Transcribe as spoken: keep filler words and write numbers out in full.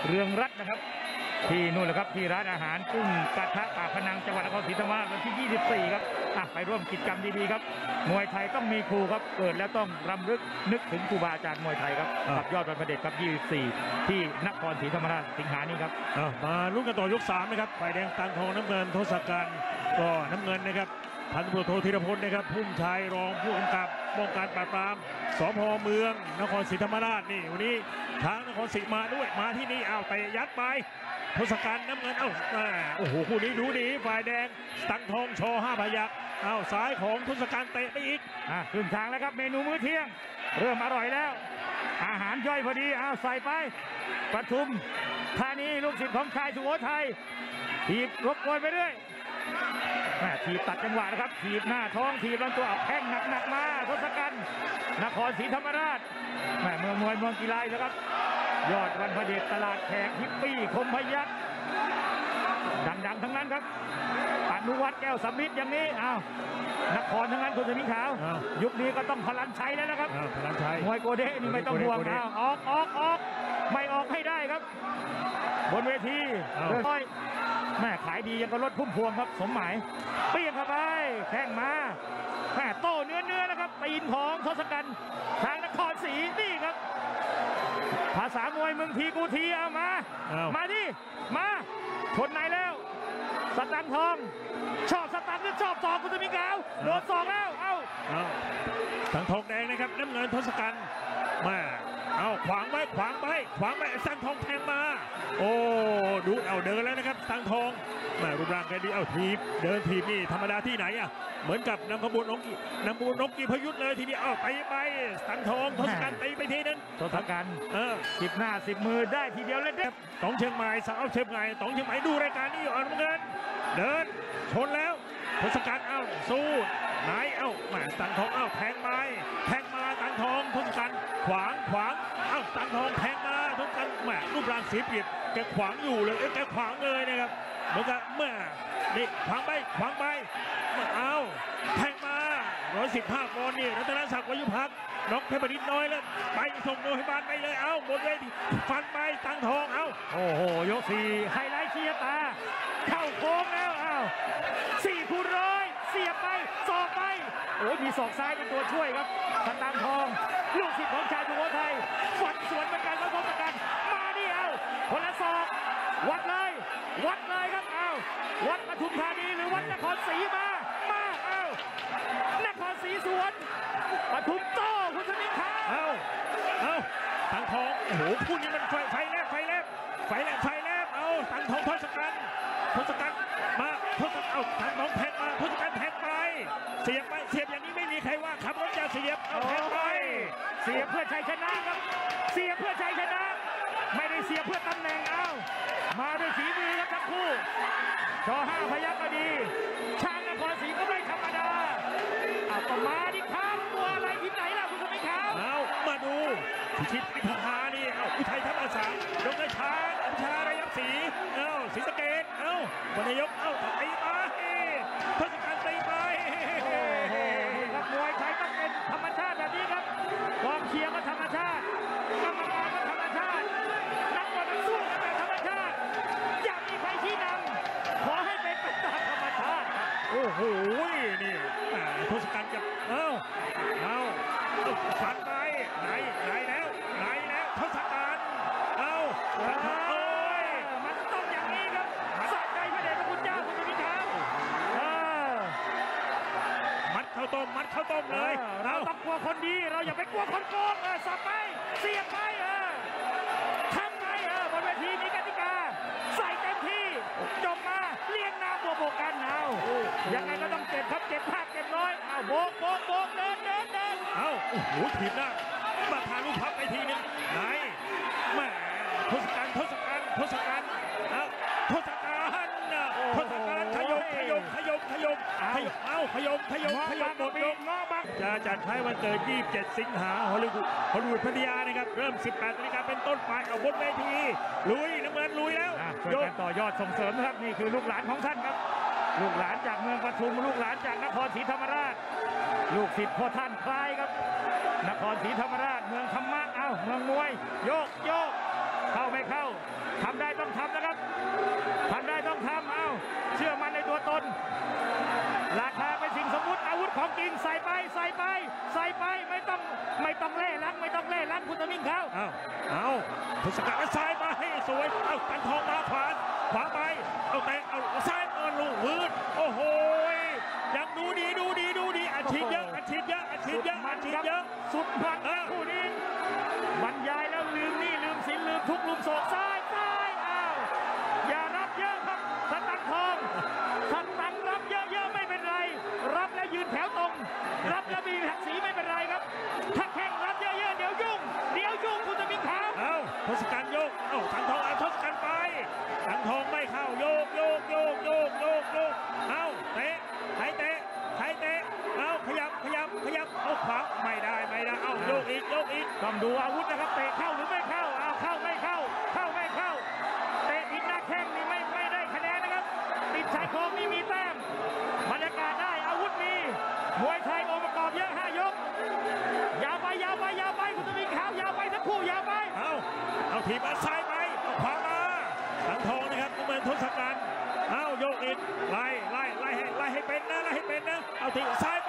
เรืองรัตน์นะครับที่นู่นแหละครับที่ร้านอาหารกุ้งกระทะปากพนังจังหวัดนครศรีธรรมราชวันที่ยี่สิบสี่ครับไปร่วมกิจกรรมดีๆครับมวยไทยต้องมีครูครับเกิดแล้วต้องรำลึกนึกถึงครูบาอาจารย์มวยไทยครับกับยอดวันพระเดชครับยี่สิบสี่ที่นครศรีธรรมราชสิงหานี้ครับมาลุ้นกันต่อยกสามนะครับฝ่ายแดงตังทองน้ำเงินทศกัณฐ์ก็น้ำเงินนะครับพันตำรวจโทธีรพลนะครับพุ่มชัยรองผู้กำกับป้องกันปราบปรามสภ.เมืองนครศรีธรรมราชนี่วันนี้ทางนครศรีมาด้วยมาที่นี่เอาไปยัดไปทศกัณฐ์น้ำเงินเอ้าโอ้โหคู่นี้ดูดีฝ่ายแดงตังทองชอห้าพยัคฆ์เอาซ้ายของทศกัณฐ์เตะไปอีกอ่ะขึ้นทางแล้วครับเมนูมื้อเที่ยงเริ่มอร่อยแล้วอาหารย่อยพอดีเอาใส่ไปปทุมธานีลูกศิษย์ของชายสุโขทัยถีบรบกวนไปเรื่อยถีบตัดจังหวะนะครับถีบหน้าท้องถีบลำตัวแข้งหนักๆมาทศกัณฐ์นครศรีธรรมราชแม่เมืองมวยเมืองกีฬาแล้วครับยอดวันพระเดชตลาดแขกฮิปปี้คมพยัคฆ์ดังๆทั้งนั้นครับอนุวัฒน์แก้วสมิทธิ์อย่างนี้อ้าวนครทั้งนั้นคุณสมิงขาวยุคนี้ก็ต้องพลันชัยแล้วนะครับพลันชัยมวยโกเด้นี่ไม่ต้องห่วงอ้าวออกออกออกไม่ออกให้ได้ครับบนเวทีค่อยแม่ขายดียังก็รถพุ่มพวงครับสมหมายเปี้ยงเข้าไปแข้งมาแม่โต้เนื้อเนื้อนะครับตีนของทศกัณฐ์ทางนครศรีนี่ครับภาษามวยมึงทีกูทีเอามามาดิมาชนไหนแล้วสตังทองชอบสตังหรือชอบศอกคุณสมิงขาวโดนศอกแล้วเอ้าตังทองแดงนะครับน้ำเงินทศกัณฐ์มาเอาขวางไว้ขวางไว้ขวางไว้สังทองแทงมาโอ้ดูเอาเดินแล้วนะครับสังทองมารูปร่างแกดีเอาทีบเดินทีบนี่ธรรมดาที่ไหนอ่ะเหมือนกับนำขบวนนกกีนำขบวนนกกีพยุทธ์เลยทีนี้เอาไปไปสังทองทศกัณฐ์ตีไปทีนึงทศกัณฐ์เออสิบหน้าสิบมือได้ทีเดียวเลยเด็กตองเชียงใหม่สาวเชียงใหม่ตองเชียงใหม่ดูรายการนี้อยู่อ่อนเงินเดินชนแล้วทศกัณฐ์เอาสู้ไหนเอ้าแหมสังทองเอ้าแทงไปแทงมาสังทองทศกัณฐ์ขวางขวางเอ้าสังทองแทงมาทศกัณฐ์แหมรูปร่างเสียเปรียบแกขวางอยู่เลยแกขวางเลยนะครับเหมือนกับเมื่อนี่ขวางไปขวางไปเอาแทงมาร้อยสิบห้าปอนด์นี่รัตนศักดิ์วายุพักน็อกเพชรบดินน้อยแล้วไปส่งโรงพยาบาลไปเลยเอ้าหมดเวทีฟันไปตังทองเอ้าโอ้โหยกสี่ไฮไลท์เชียร์ตาเข้าโค้งแล้วเอ้าสี่คูณร้อยเสียบไปศอกไปโอ้มีศอกซ้ายเป็นตัวช่วยครับสตังทองลูกศิษย์ของชายสุโขทัยฟันสวนเหมือนกันแล้วทศกัณฐ์มาดิเอ้าคนละศอกวัดเลยวัดเลยครับเอ้าวัดปทุมธานีหรือวัดนครศรีมามาเอ้านครศรีสวนปทุมโต้คุณสมิงขาวเอ้าเอ้าตังทองโอ้โหคู่นี้มันไฟไฟแลบไฟแลบไฟแลบไฟแลบเอ้าตังทองทศกัณฐ์ทศกัณฐ์มาทศกัณฐ์เอ้าตังทองแทงมาทศกัณฐ์แทงไปเสียบไปเสียบอย่างนี้ไม่มีใครว่าขับรถจะเสียบเอาแทงไปเสียบเพื่อชัยชนะครับเสียบเพื่อชัยชนะไม่ได้เสียบเพื่อตำแหน่งเอามาด้วยฝีมือครับทั้งคู่ชอห้าพยัคฆ์ก็ดีช้างนครศรีก็ไม่ธรรมดาเอาประมาดิครับตัวอะไรที่ไหนล่ะคุณสมิงขาวเอามาดูพิชิตพิพานี่เอาอุทัยทัพอาสาดงกระช้างอัญชาระยับศรีเอาศรีสะเกษเอาวันนายกเอาตีไปทศกัณฐ์ตีไปโอ้โหครับมวยไทยต้องเป็นธรรมชาติแบบนี้ครับกองเชียร์ก็ธรรมชาติกรรมการก็ธรรมชาตินักบอลสู้กันแบบธรรมชาติอย่ามีใครชี้นำขอให้เป็นไปตามธรรมชาติโอ้โหนี่ทศกัณฐ์จะเอาเอาฟันไปไหนไหนแล้วไหนแล้วทศกัณฐ์เอาโอ้ยมันต้องอย่างนี้ครับสะใจพระเดชพระคุณเจ้าคุณสมิงขาวมัดข้าวต้มมัดข้าวต้มเลยเราต้องกลัวคนดีเราอย่าไปกลัวคนโกงเออสับไปเสียบไปเออทำไงเออบนเวทีมีกติกาใส่เต็มที่จบมาเลี้ยงน้ำบวกบวกกันเอายังไงก็ต้องเจ็บครับเจ็บภาคเจ็บร้อยเอาโบกโบกโบกเดินเดินเดินเอาโอ้โหถีบหน้ามาทาลูกพับไปทีนึงไหนแม่ทศกัณฐ์ทศกัณฐ์ทศกัณฐ์เอาทศกัณฐ์ทศกัณฐ์ขยมขยมขยมขยมขยมเอาขยมขยมขยมหมดยกจะจัดให้วันเกิดยี่สิบเจ็ดสิงหาฮอลลีวูดฮอลลีวูดพัทยานะครับเริ่มสิบแปดนาฬิกาเป็นต้นไปเอาบนเวทีลุยน้ำเงินลุยแล้วช่วยกันต่อยอดส่งเสริมนะครับนี่คือลูกหลานของท่านครับลูกหลานจากเมืองปทุมลูกหลานจากนครศรีธรรมราชลูกศิษย์พ่อท่านคล้ายครับนครศรีธรรมราชเมืองธรรมะเอ้าเมืองมวยโยกโยกเข้าไม่เข้าทศกัณฐ์ซ้ายมาให้สวยเอาตันทองมาขวาขวาไปเอาแต่เอาซ้ายเอาลูกวืดโอ้โหยังดูดีดูดีดูดีอาชีพเยอะอาชีพเยอะอาชีพเยอะอาชีพเยอะสุดมันเออคู่นี้บรรยายแล้วลืมนี่ลืมสินลืมทุกลืมโศกซ้ายซ้ายอ้าวอย่ารับเยอะครับสตังค์ทองสตังค์รับเยอะๆไม่เป็นไร รับแล้วยืนแถวตรง รับแล้วมีหักสีไม่เป็นไรครับ ถ้าแข่งรับเยอะๆเดี๋ยวยุ่งเดี๋ยวยุ่งคุณจะมีขาวเอาทศกัณฐ์โยกเอาตันทองเอาทศกัณฐ์ไปตันทองไม่เข้าโยกโยกโยกโยกโยกโยกเอาเตะใครเตะใครเตะเอาขยับขยับขยับเอาขวาไม่ได้ไม่ได้เอาโยกอีกโยกอีกต้องดูอาวุธนะครับเตะเข้าหรือไม่เข้าเอาเข้าไม่เข้า เข้าไม่เข้าเตะผิดหน้าแข้งนี่ไม่ไม่ได้คะแนนนะครับติดชายโครงนี่มีแต้มบรรยากาศได้อาวุธมีมวยไทยองค์ประกอบเยอะห้ายกยาวไปยาวไปยาวไปคุณจะมีขาวยาวไปทั้งคู่ยาวไปเอาเอาถีบมาซ้ายไปเอาขวามาตันทองนะครับเหมือนทศกัณฐ์เอาโยกอีกไล่ไล่ไล่ให้ไล่ให้เป็นนะไล่ให้เป็นนะเอาถีบซ้าย